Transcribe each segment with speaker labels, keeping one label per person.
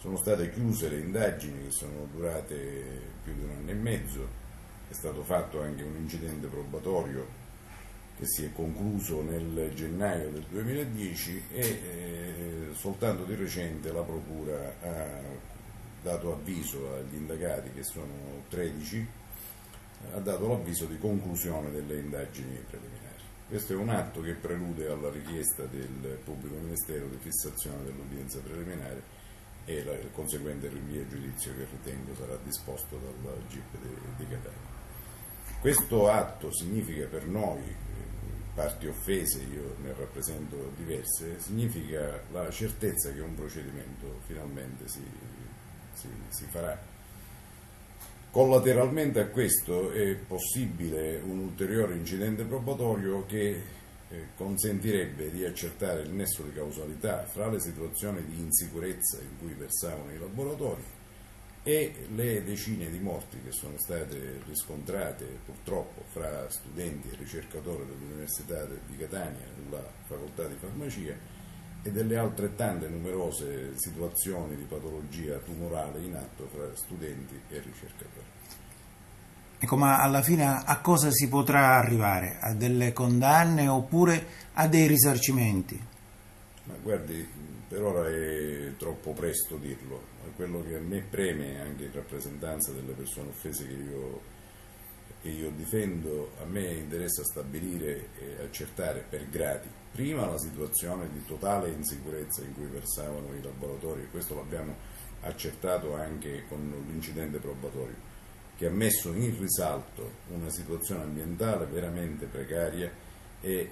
Speaker 1: Sono state chiuse le indagini che sono durate più di un anno e mezzo, è stato fatto anche un incidente probatorio che si è concluso nel gennaio del 2010 e soltanto di recente la Procura ha dato avviso agli indagati, che sono 13, ha dato l'avviso di conclusione delle indagini preliminari. Questo è un atto che prelude alla richiesta del Pubblico Ministero di fissazione dell'udienza preliminare e il conseguente rinvio a giudizio che ritengo sarà disposto dal GIP di Catania. Questo atto significa per noi, parti offese, io ne rappresento diverse, significa la certezza che un procedimento finalmente si farà. Collateralmente a questo è possibile un ulteriore incidente probatorio che consentirebbe di accertare il nesso di causalità fra le situazioni di insicurezza in cui versavano i laboratori e le decine di morti che sono state riscontrate purtroppo fra studenti e ricercatori dell'Università di Catania, nella facoltà di farmacia, e delle altrettante numerose situazioni di patologia tumorale in atto fra studenti e ricercatori.
Speaker 2: Ecco, ma alla fine a cosa si potrà arrivare? A delle condanne oppure a dei risarcimenti?
Speaker 1: Ma guardi, per ora è troppo presto dirlo. Quello che a me preme, anche in rappresentanza delle persone offese che io difendo, a me interessa stabilire e accertare per gradi prima la situazione di totale insicurezza in cui versavano i laboratori, e questo l'abbiamo accertato anche con l'incidente probatorio, che ha messo in risalto una situazione ambientale veramente precaria e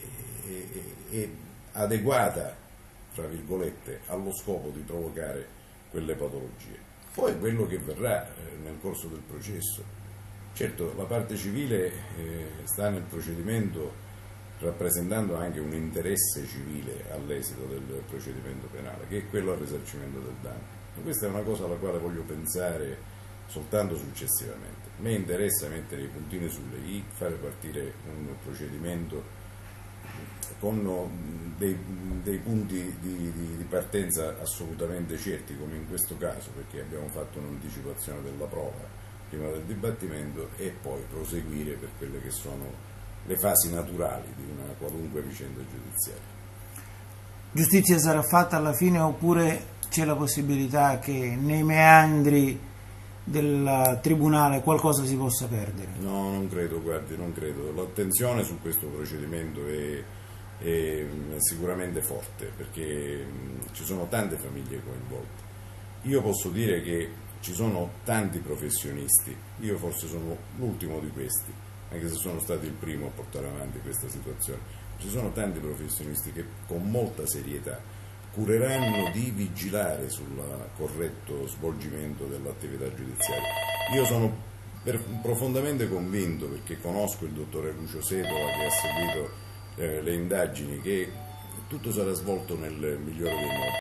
Speaker 1: adeguata, tra virgolette, allo scopo di provocare quelle patologie. Poi quello che verrà nel corso del processo. Certo, la parte civile sta nel procedimento rappresentando anche un interesse civile all'esito del procedimento penale, che è quello al risarcimento del danno. E questa è una cosa alla quale voglio pensare soltanto successivamente. A me interessa mettere i puntini sulle i, fare partire un procedimento con dei punti di partenza assolutamente certi, come in questo caso, perché abbiamo fatto un'anticipazione della prova prima del dibattimento, e poi proseguire per quelle che sono le fasi naturali di una qualunque vicenda giudiziaria.
Speaker 2: Giustizia sarà fatta alla fine oppure c'è la possibilità che nei meandri del tribunale qualcosa si possa perdere?
Speaker 1: No, non credo, guardi, non credo. L'attenzione su questo procedimento è sicuramente forte, perché ci sono tante famiglie coinvolte. Io posso dire che ci sono tanti professionisti, io forse sono l'ultimo di questi, anche se sono stato il primo a portare avanti questa situazione. Ci sono tanti professionisti che con molta serietà cureranno di vigilare sul corretto svolgimento dell'attività giudiziaria. Io sono profondamente convinto, perché conosco il dottore Lucio Setola che ha seguito le indagini, che tutto sarà svolto nel migliore dei modi.